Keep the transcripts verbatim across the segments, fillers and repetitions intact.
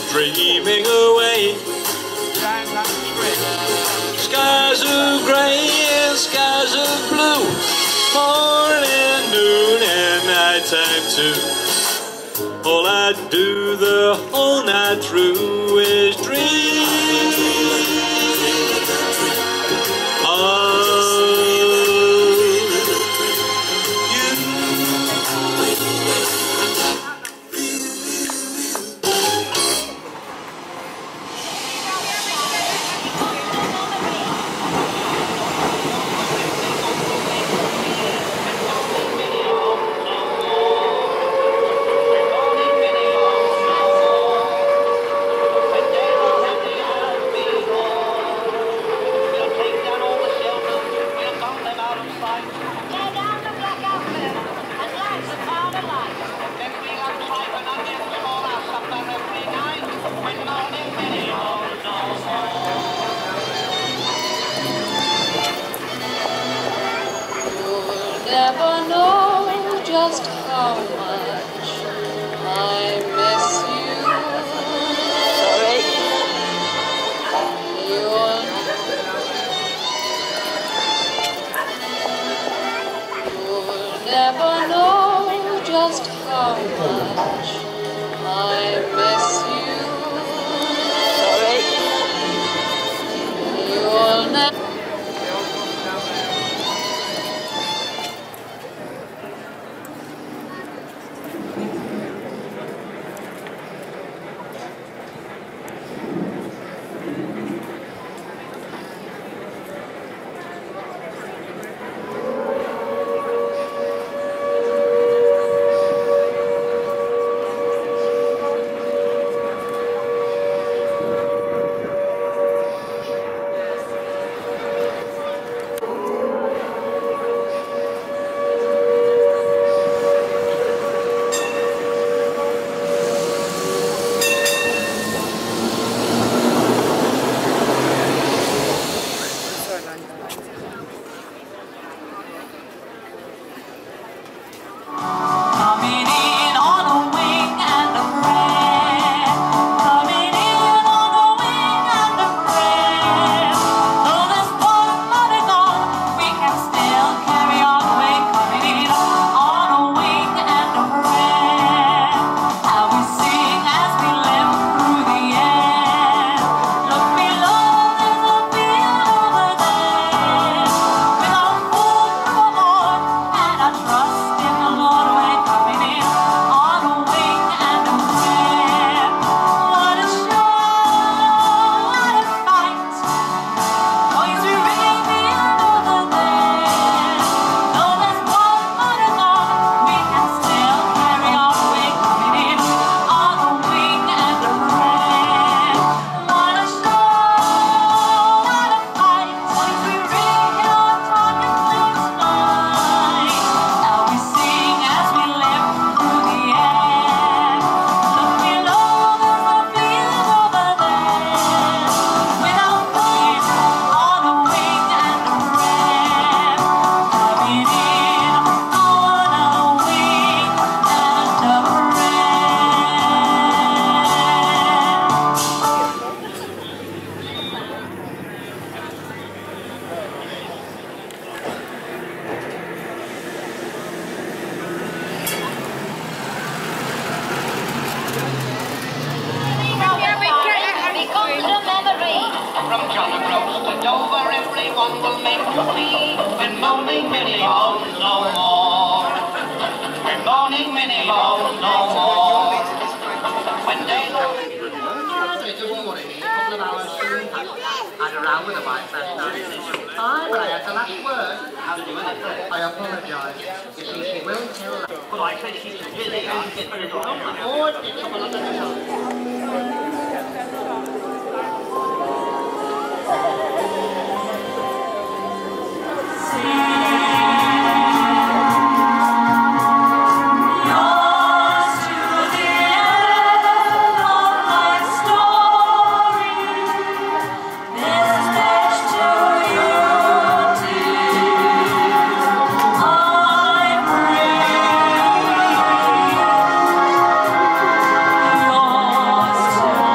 dreaming away. Skies of grey and skies of blue, morning, noon and night time too. All I do the whole night through is dream. Never know just how much I miss you. Sorry. You'll, you'll never know just how much I miss you. Sorry. You'll never. Lost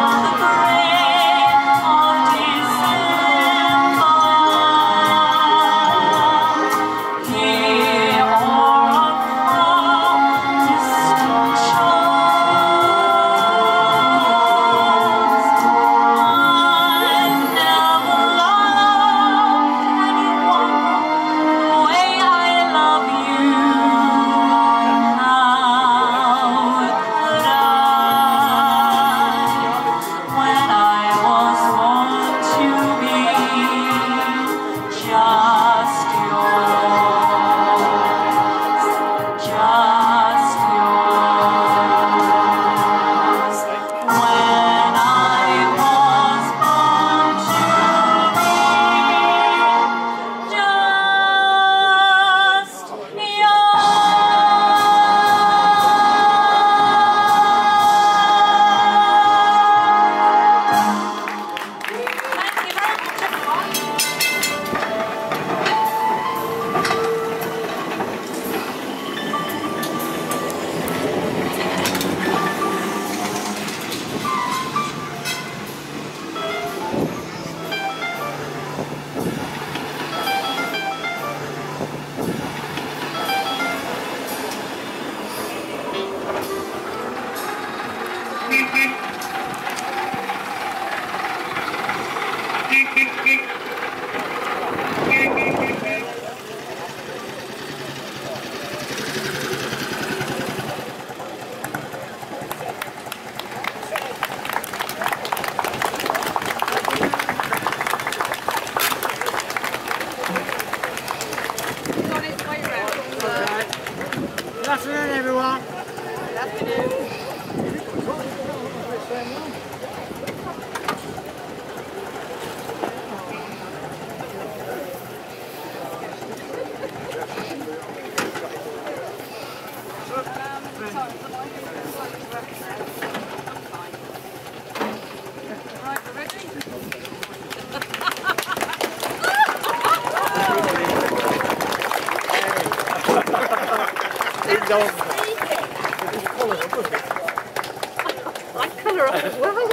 I colour up as well.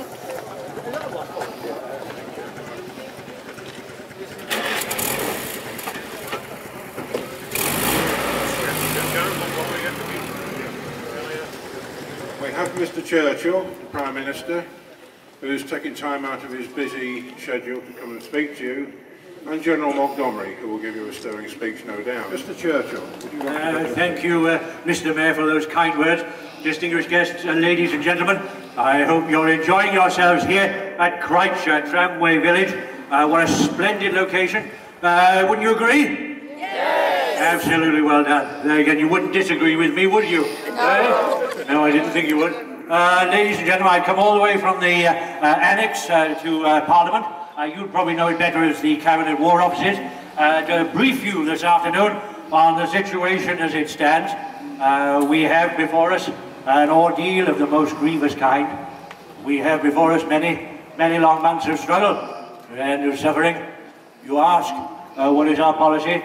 We have Mister Churchill, the Prime Minister, who's taking time out of his busy schedule to come and speak to you, and General Montgomery, who will give you a stirring speech, no doubt. Mister Churchill, would you like uh, to... Thank you, uh, Mister Mayor, for those kind words. Distinguished guests, uh, ladies and gentlemen, I hope you're enjoying yourselves here at Crich Tramway Village. Uh, what a splendid location. Uh, wouldn't you agree? Yes! Absolutely well done. There again, you wouldn't disagree with me, would you? No. Uh, no, I didn't think you would. Uh, ladies and gentlemen, I've come all the way from the uh, uh, annex uh, to uh, Parliament. Uh, you'd probably know it better as the Cabinet War Offices, uh, to brief you this afternoon on the situation as it stands. Uh, we have before us an ordeal of the most grievous kind. We have before us many, many long months of struggle and of suffering. You ask, uh, what is our policy?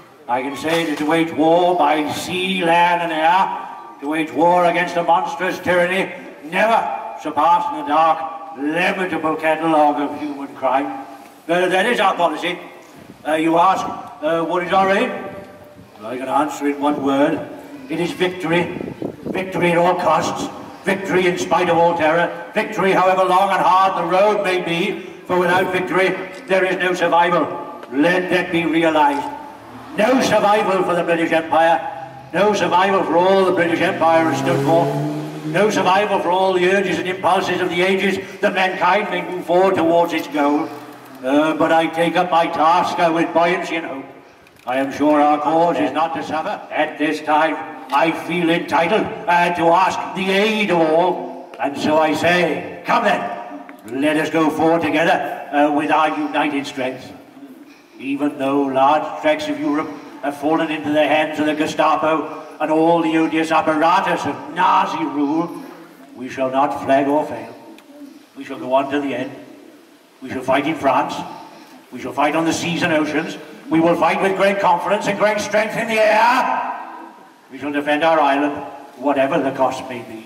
I can say that to wage war by sea, land and air, to wage war against a monstrous tyranny, never surpassed in the dark, lamentable catalogue of human crime. Uh, that is our policy. Uh, you ask, uh, what is our aim? Well, I can answer in one word. It is victory. Victory at all costs. Victory in spite of all terror. Victory however long and hard the road may be, for without victory there is no survival. Let that be realised. No survival for the British Empire. No survival for all the British Empire has stood for. No survival for all the urges and impulses of the ages that mankind may move forward towards its goal. Uh, but I take up my task uh, with buoyancy and hope. I am sure our cause is not to suffer. At this time, I feel entitled uh, to ask the aid of all. And so I say, come then, let us go forward together uh, with our united strength. Even though large tracts of Europe have fallen into the hands of the Gestapo and all the odious apparatus of Nazi rule, we shall not flag or fail. We shall go on to the end. We shall fight in France. We shall fight on the seas and oceans. We will fight with great confidence and great strength in the air. We shall defend our island, whatever the cost may be.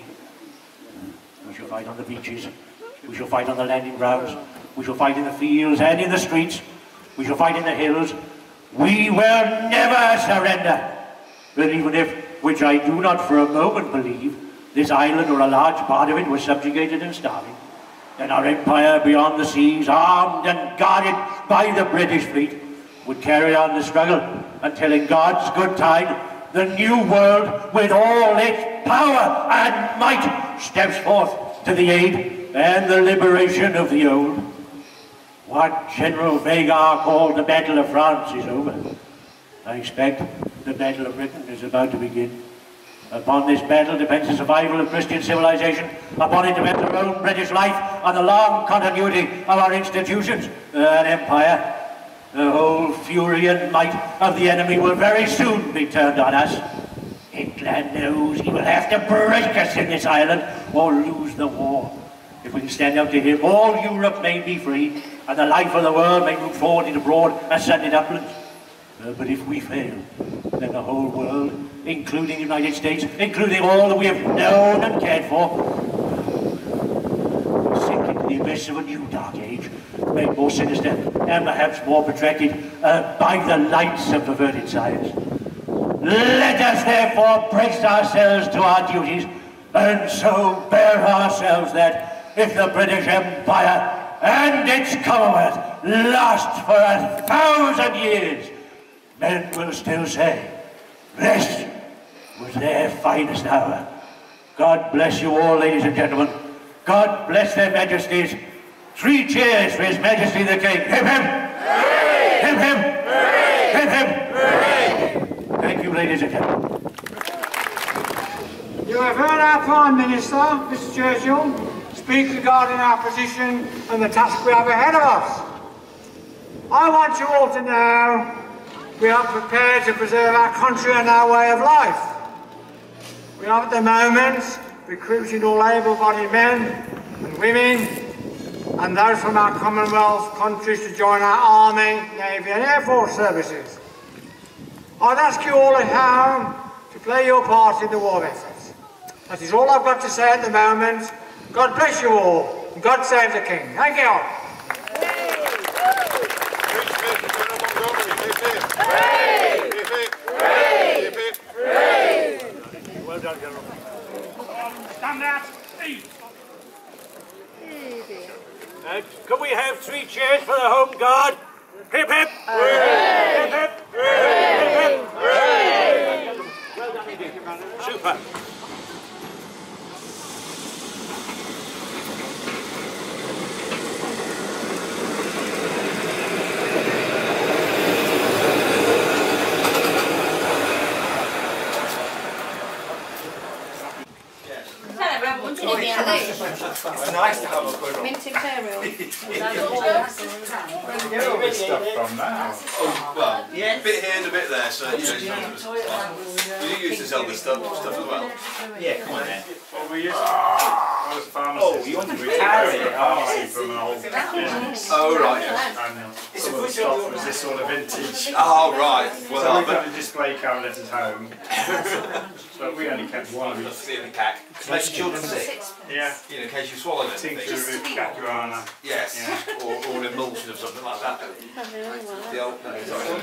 We shall fight on the beaches. We shall fight on the landing grounds. We shall fight in the fields and in the streets. We shall fight in the hills. We will never surrender. But even if, which I do not for a moment believe, this island or a large part of it was subjugated and starving, then our empire beyond the seas, armed and guarded by the British fleet, would carry on the struggle until in God's good time, the new world with all its power and might steps forth to the aid and the liberation of the old. What General Vagar called the Battle of France is over. I expect the Battle of Britain is about to begin. Upon this battle depends the survival of Christian civilization. Upon it depends our own British life and the long continuity of our institutions. An empire, the whole fury and might of the enemy will very soon be turned on us. Hitler knows he will have to break us in this island or lose the war. If we can stand up to him, all Europe may be free, and the life of the world may move forward into broad ascended uplands. Uh, but if we fail, then the whole world, including the United States, including all that we have known and cared for, will sink into the abyss of a new dark age, made more sinister and perhaps more protracted uh, by the lights of perverted science. Let us therefore brace ourselves to our duties, and so bear ourselves that if the British Empire and its Commonwealth last for a thousand years, men will still say, this was their finest hour. God bless you all, ladies and gentlemen. God bless their majesties. Three cheers for His Majesty the King. Hip hip! Hooray! Hip hip! Hooray! Hip hip! Hooray! Thank you, ladies and gentlemen. You have heard our Prime Minister, Mister Churchill, speak regarding our position and the task we have ahead of us. I want you all to know we are prepared to preserve our country and our way of life. We are at the moment recruiting all able-bodied men and women and those from our Commonwealth countries to join our Army, Navy and Air Force services. I'd ask you all at home to play your part in the war effort. That is all I've got to say at the moment. God bless you all, and God save the King. Thank you. Well done, General. Stand out. Uh, can we have three cheers for the Home Guard? Hip hip! Hip hip! Hip hip! Well done indeed. Super. It's nice to have a good Mint Imperial. stuff from now. Oh, well, a bit here and a bit there, so you know, you used to sell this stuff, stuff as well. Yeah, come on then. Well, we used to, I was a pharmacist. Oh, you want to we retire it? pharmacy from an old business. Oh, right, yeah. And uh, some of the stock was this sort of vintage. Oh, right. Well, So we've but got a display cabinet at home. But we only kept one. see the cack. To make the children sick, Yeah. you know, in case you swallowed anything. Tincture of capuana. Yes, Yeah. or, or an emulsion of something like that. The old, no, sorry.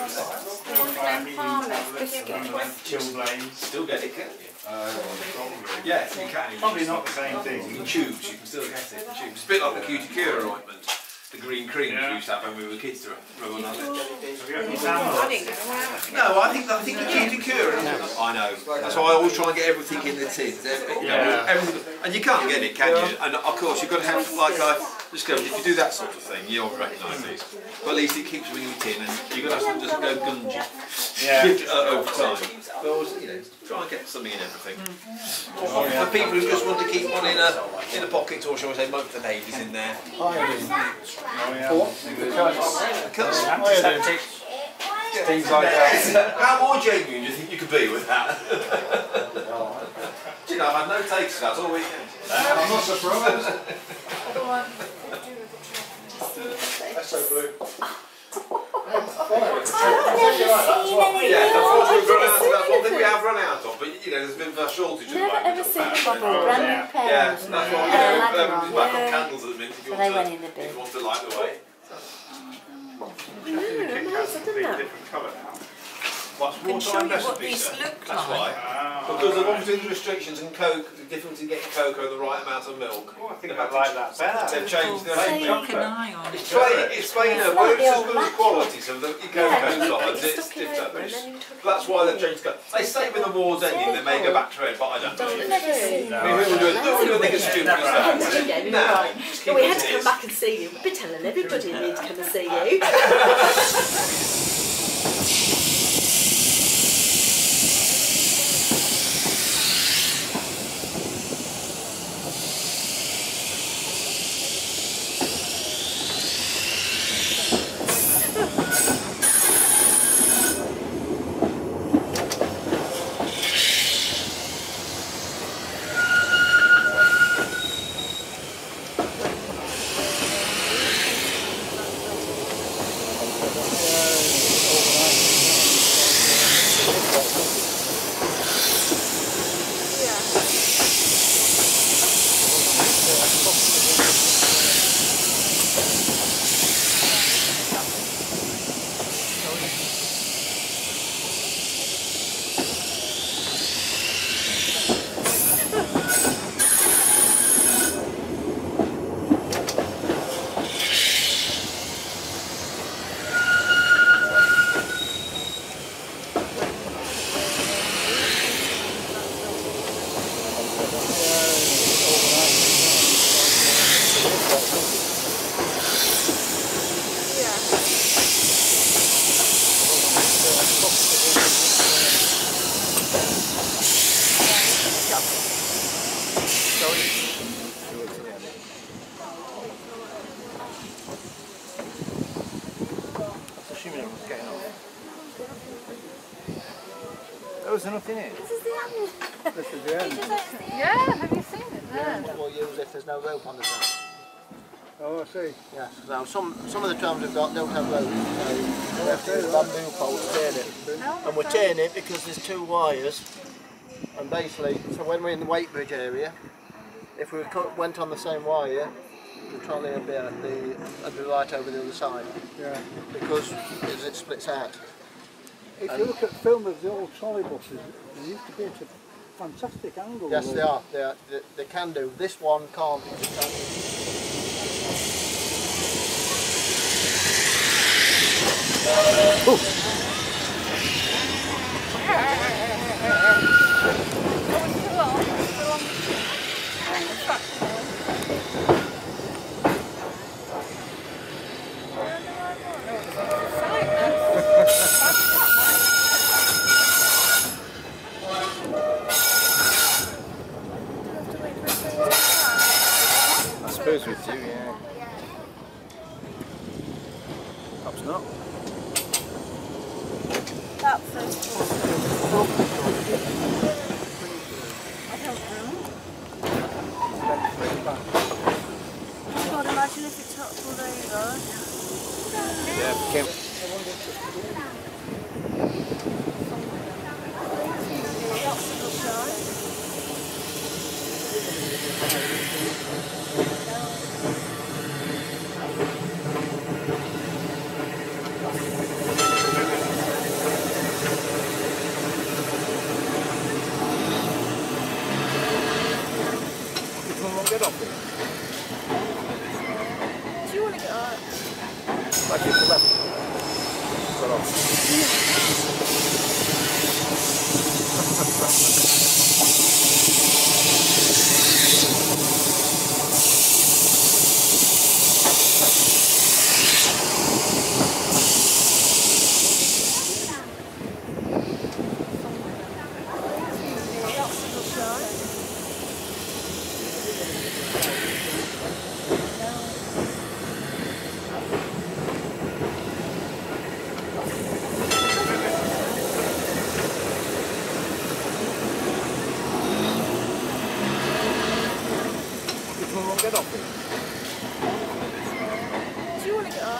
Chilblains. Still get it, can't you? Uh, yeah, you can. Probably not the same thing. In tubes, you can still get it in tubes. It's a bit like the cuticura ointment, the green cream Yeah. we used to have when we were kids to rub on our lips. Have you got any samples? No, I think I think the cuticura. I know. That's why I always try and get everything in the tins. Every, you know, Yeah. everything, and you can't get it, can you? And of course you've got to have like I discovered if you do that sort of thing, you'll recognise these. But at least it keeps them in your tin, and you've got to have to just go gungy. Yeah. uh, over time. But always, you know, try and get something in everything. For people who just want to keep one in a in a pocket, or shall I say, motor babies in there. Oh, yeah. Cuts. Antiseptics. Things like that. How more genuine do you think you could be with that? Do you know, I've had no takes for that all weekend. I'm not surprised. That's so blue. Yeah, That's one thing we have run out of, but you know, there's been a shortage of Never ever seen a bubble, brand new pair. Yeah, that's why we're um, back on candles at the minute if you So want they to, went in the if bin. you want to light the way. Different colour now. What's can show wartime you what recipe, these sir? look That's like. why. Because of obviously the restrictions and coke, the difficulty in getting cocoa and the right amount of milk. Oh, I think I like that better. They've changed their So range. you keep an eye on it. Explain, explain it. Well, it's as good as quality, so the your Yeah, cocoa you solids, stick it's it different. over and It's, then you took that's why they've changed colour. They say when the war's ending, they may go back to red, but I don't know. I've never seen I mean, who would do it? Who would do a thing as stupid as that? Yeah, we No, right. just But keep we it had as to it come is. back and see you. We've been telling everybody we need to come and see you. Oh, is there nothing in it? This is the end. This is the end. Yeah, have you seen it there? What use if there's no rope on the top? Oh, I see. Yes. Now some some of the trams we've got don't have those. So we have to use bamboo poles to chain it. And we're chaining it because there's two wires. And basically, so when we're in the weight bridge area, if we went on the same wire, the trolley would be at the, at the right over the other side. Yeah. Because as it splits out. If and you look at film of the old trolley buses, they used to be at a fantastic angle. yes, they are. They are. They, they can do. This one can't. It can't. Oh. I suppose we do, yeah. Perhaps not. That first one. I don't know. God, imagine if it toppled over. Yeah, it became... Get off it. Do you want to get up? Like it's the left. Got off. Get off it. Do you want to get up?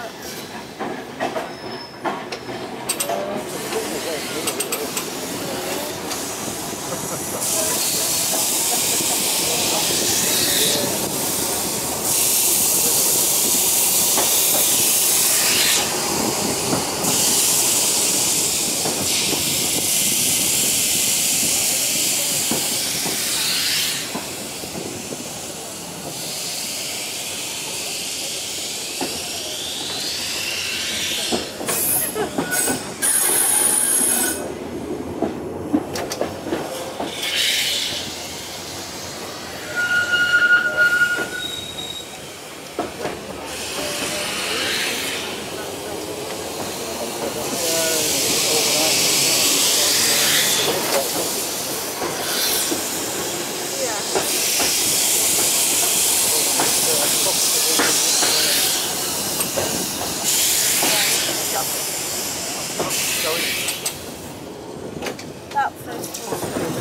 That first one.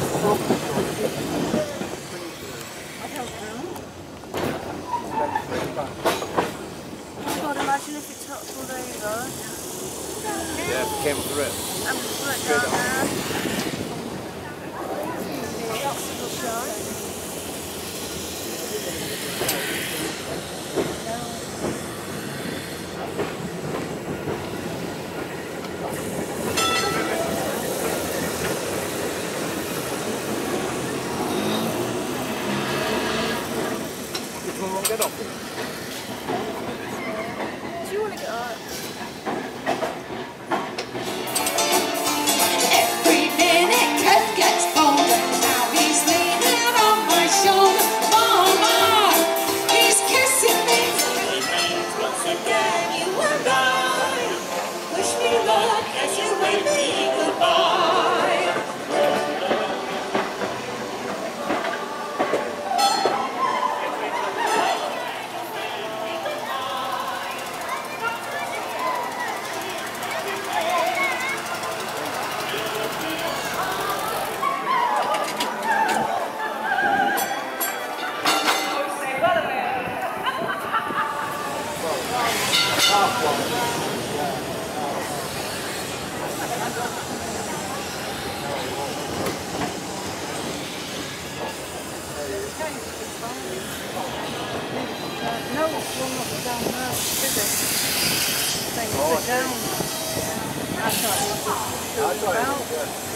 I don't know. God, imagine if it toppled over. Yeah, it came off the rail. And put it down there. That's a good shot. Get off it. Do you want to get up? Every minute Kev gets bolder. Now he's leaning on my shoulder. Mama, he's kissing No, one not down there, is it? Thing oh, down. I thought it was about.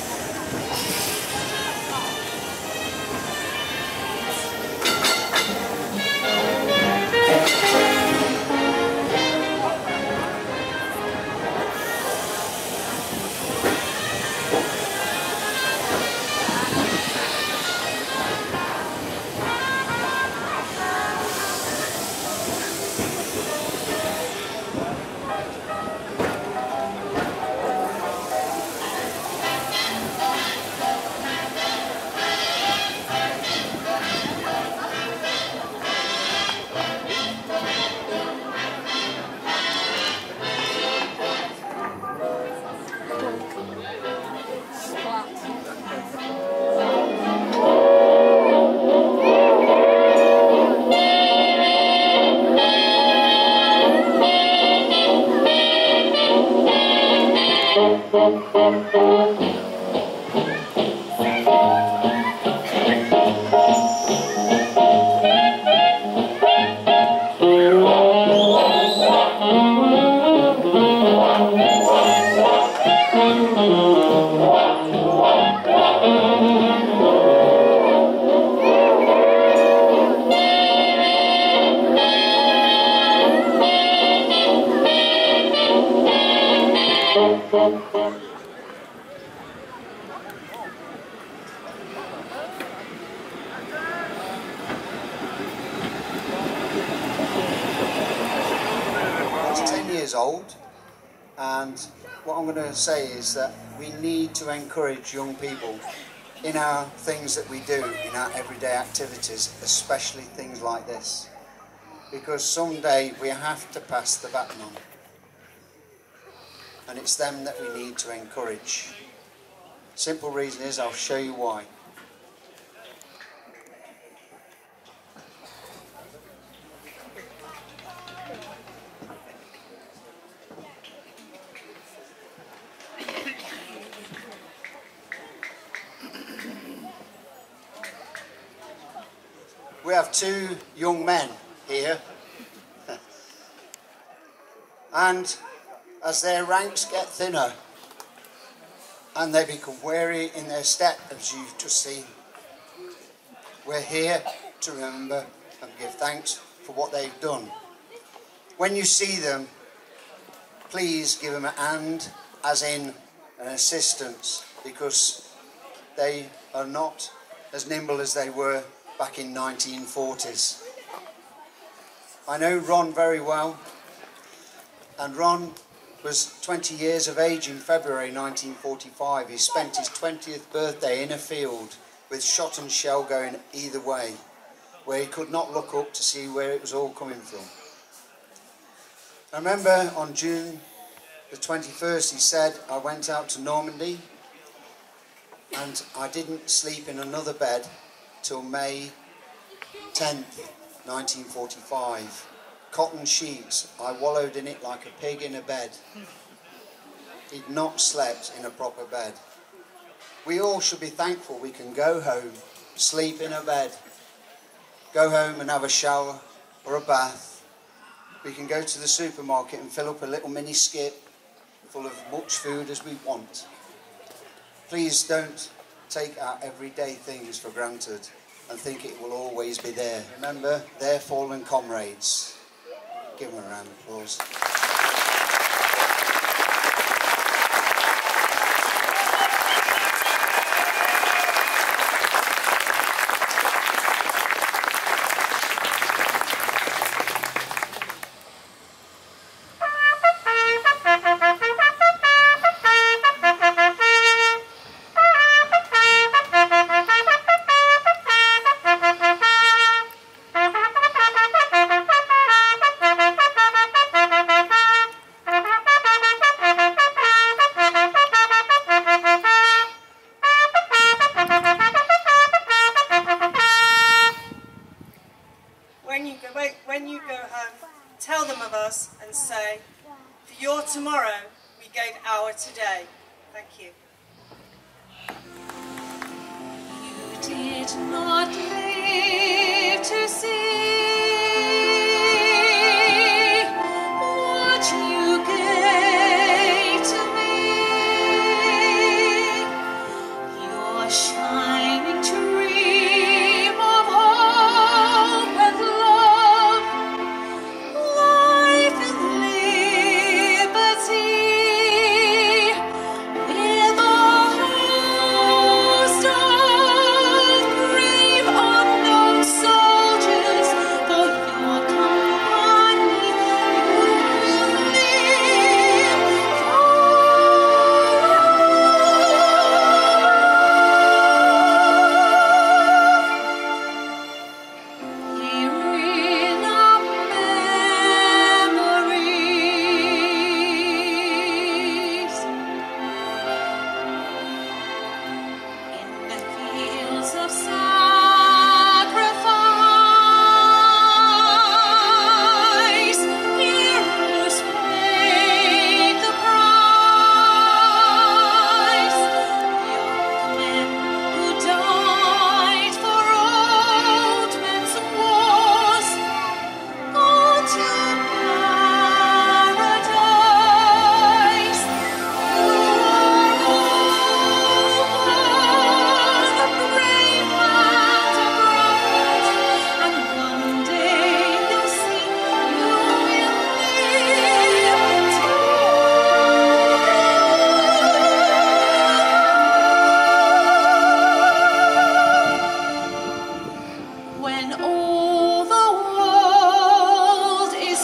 Old, and what I'm going to say is that we need to encourage young people in our things that we do, in our everyday activities, especially things like this, because someday we have to pass the baton on, and it's them that we need to encourage. Simple reason is, I'll show you why. We have two young men here, and as their ranks get thinner and they become weary in their step, as you've just seen, we're here to remember and give thanks for what they've done. When you see them, please give them a hand, as in an assistance, because they are not as nimble as they were back in nineteen forties. I know Ron very well, and Ron was twenty years of age in February nineteen forty-five. He spent his twentieth birthday in a field with shot and shell going either way, where he could not look up to see where it was all coming from. I remember on June the twenty-first he said, I went out to Normandy and I didn't sleep in another bed till May tenth, nineteen forty-five. Cotton sheets, I wallowed in it like a pig in a bed. He'd not slept in a proper bed. We all should be thankful we can go home, sleep in a bed, go home and have a shower or a bath. We can go to the supermarket and fill up a little mini skip full of much food as we want. Please don't take our everyday things for granted and think it will always be there. Remember, they're fallen comrades. Give them a round of applause. When you go when you go home, tell them of us and say, for your tomorrow, we gave our today. Thank you. You did not live to see what you gave to me. Your shining dream of hope and love, life and liberty, with a host of brave unknown soldiers for your company. You will live here in our memories, in the fields of sacrifice, heroes paid the price, young men who died for old men's wars, gone to paradise. You are all the brave land of brothers, and one day you'll see you will live when all the world is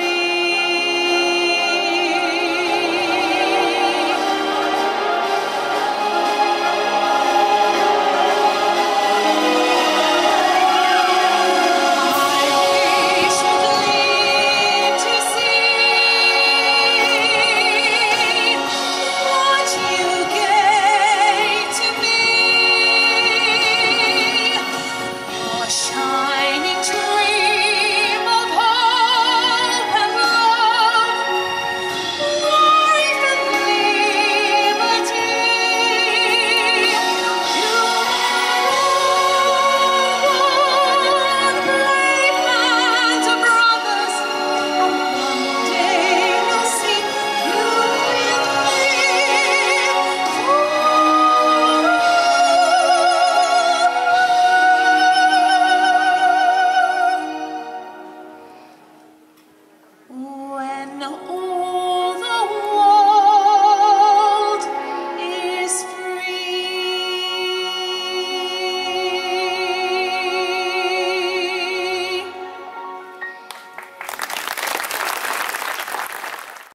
shining dream of hope and love, life and liberty. You are one brave band of brothers, and one day you'll see you will live when all